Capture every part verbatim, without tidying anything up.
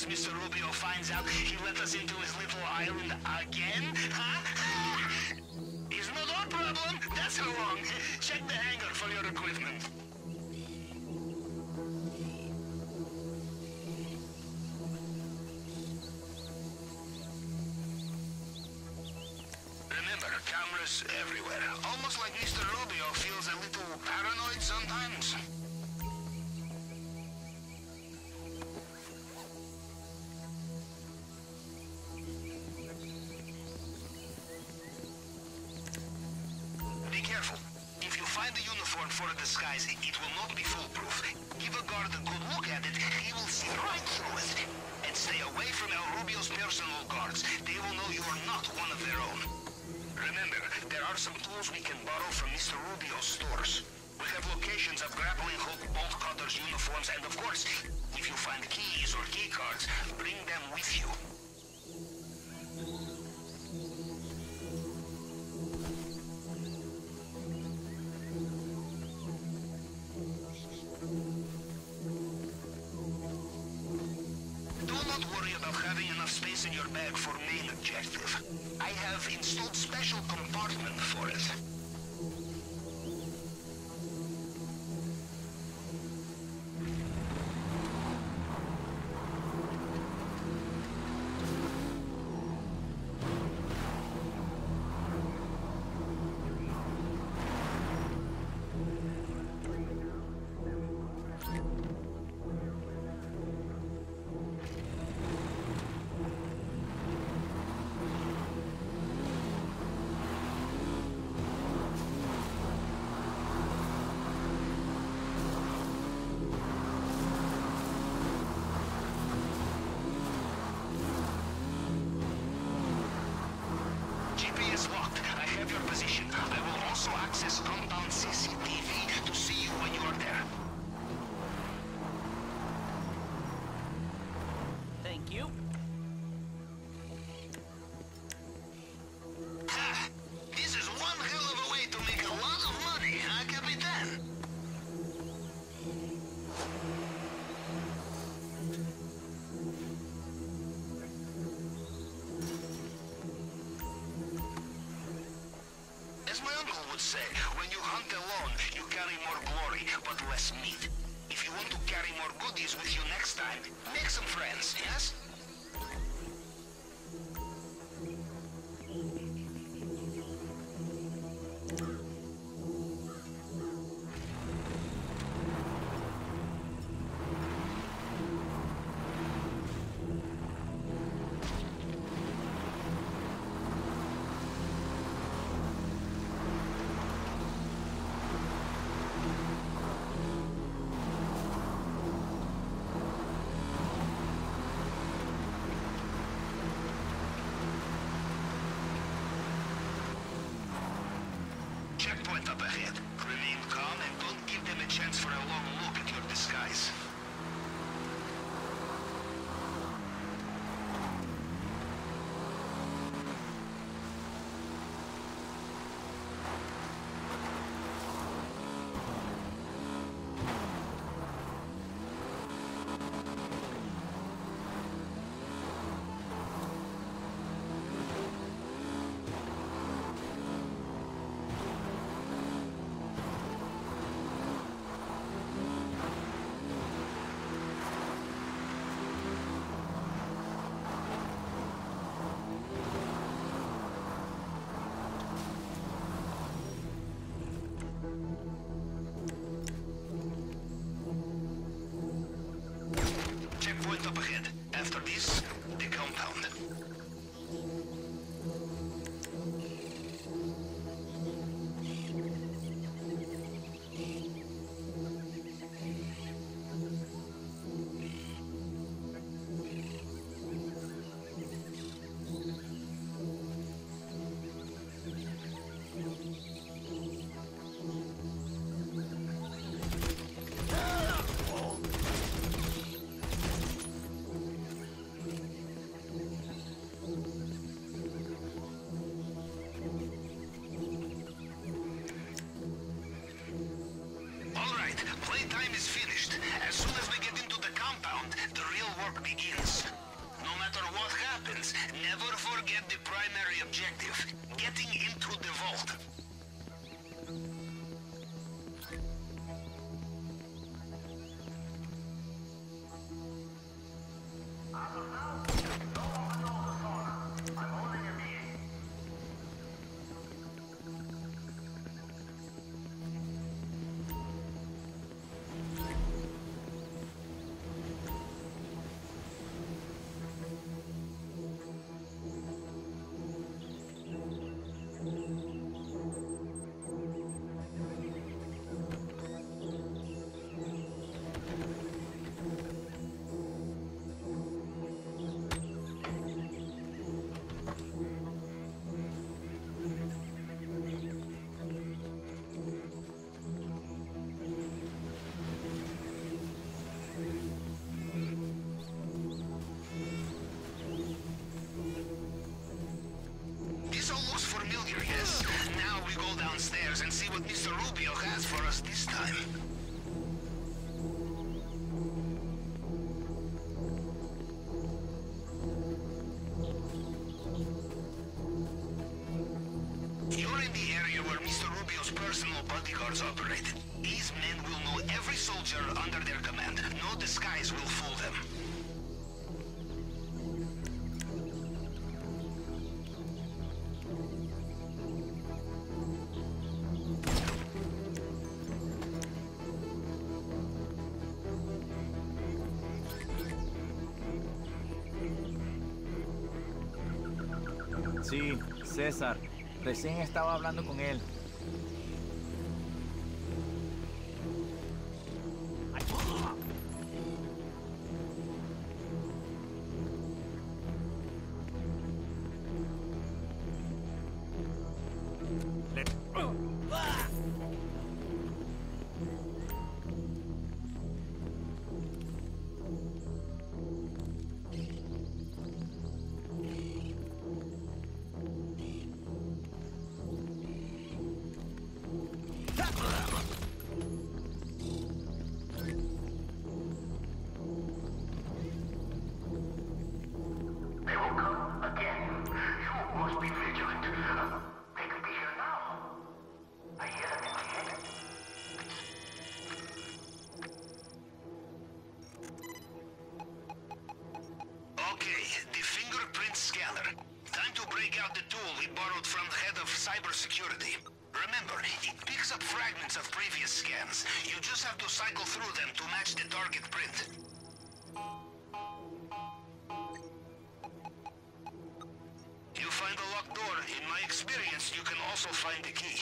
Mister Rubio finds out he let us into his little island again? Huh? It's not our problem. That's how long. Check the hangar for your equipment. Remember, cameras everywhere. Almost like Mister Rubio feels a little paranoid sometimes. Be careful. If you find the uniform for a disguise, it will not be foolproof. Give a guard a good look at it, he will see right through it. And stay away from El Rubio's personal guards. They will know you are not one of their own. Remember, there are some tools we can borrow from Mister Rubio's stores. We have locations of grappling hook, bolt cutters, uniforms, and of course, if you find keys or key cards, bring them with you. Do not worry about having enough space in your bag for main objective. I have installed special compartment for it. G P S locked. I have your position. I will also access compound C C T V to see you when you are there. Thank you. Ha! This is one hell of a way to make a lot of money, huh, Capitan? As my uncle would say, when you hunt alone, you carry more glory, but less meat. If you want to carry more goodies with you next time, make some friends, yes? Checkpoint up ahead. Remain calm and don't give them a chance for a long look at your disguise. Checkpoint up ahead. After this, the compound. Playtime is finished. As soon as we get into the compound, the real work begins. weapons. Never forget the primary objective, getting into the vault. And see what Mister Rubio has for us this time. You're in the area where Mister Rubio's personal bodyguards operate. These men will know every soldier under their command. No disguise will fool them. Sí, César. Recién estaba hablando con él. Cybersecurity. Remember, it picks up fragments of previous scans. You just have to cycle through them to match the target print. You find a locked door. In my experience, you can also find the key.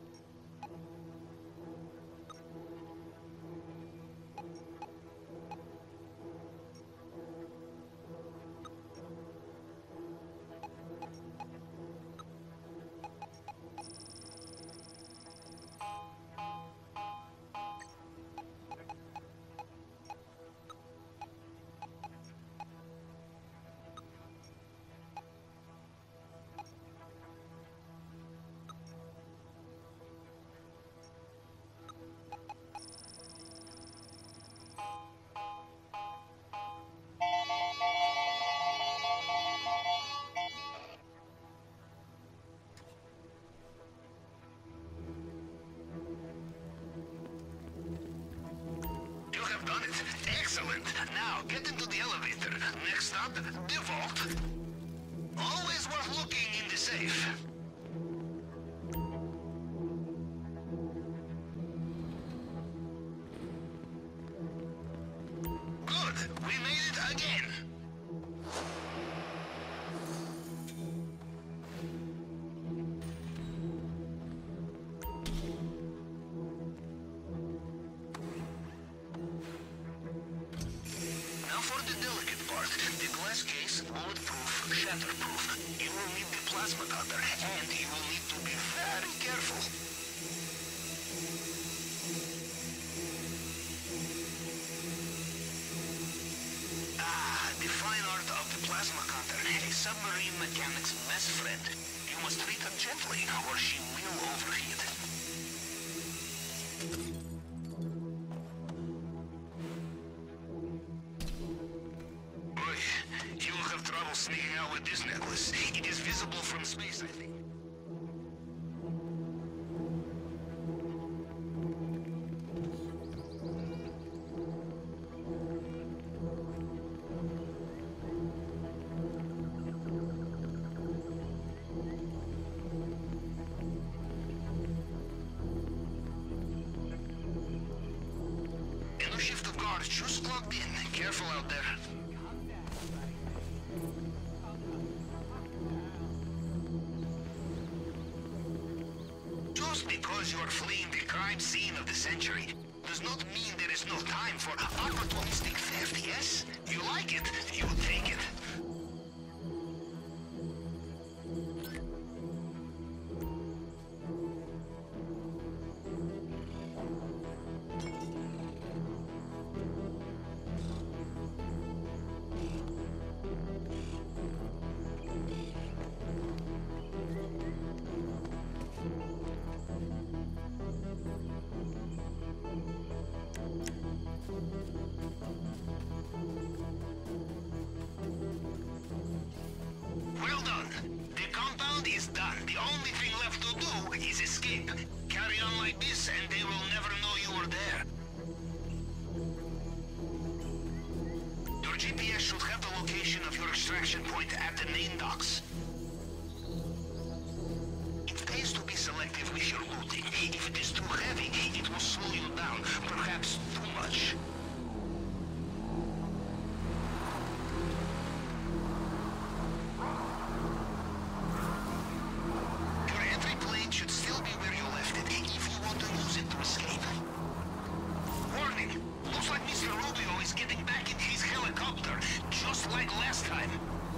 Done it. Excellent. Now, get into the elevator. Next stop, the vault. Always worth looking in the safe. Good. We made it again. Bulletproof, shatterproof. You will need the plasma cutter, and you will need to be very careful. Ah, the fine art of the plasma cutter, a submarine mechanic's best friend. You must treat her gently, or she will overheat. trouble sneaking out with this necklace. It is visible from space, I think. Inner shift of guards just clocked in. Careful out there. Just because you're fleeing the crime scene of the century does not mean there is no time for opportunistic theft, yes? You like it, you take it. Well done. The compound is done. The only thing left to do is escape. Carry on like this and they will never know you were there. Your G P S should have the location of your extraction point at the main docks. It pays to be selective with your looting. If it is too heavy, it will slow you down, perhaps too much. Should still be where you left it, if you want to use it to escape. Warning! Looks like Mister Rubio is getting back in his helicopter, just like last time.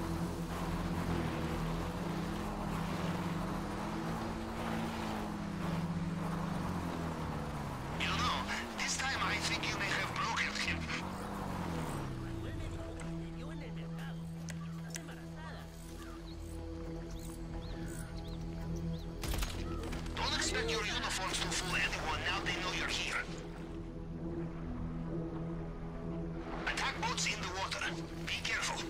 You know, this time I think you may have broken him. Don't expect your uniforms to fool anyone now they know you're here. Attack boats in the water. Be careful.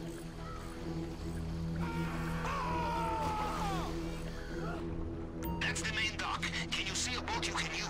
That's the main dock. Can you see a boat you can use?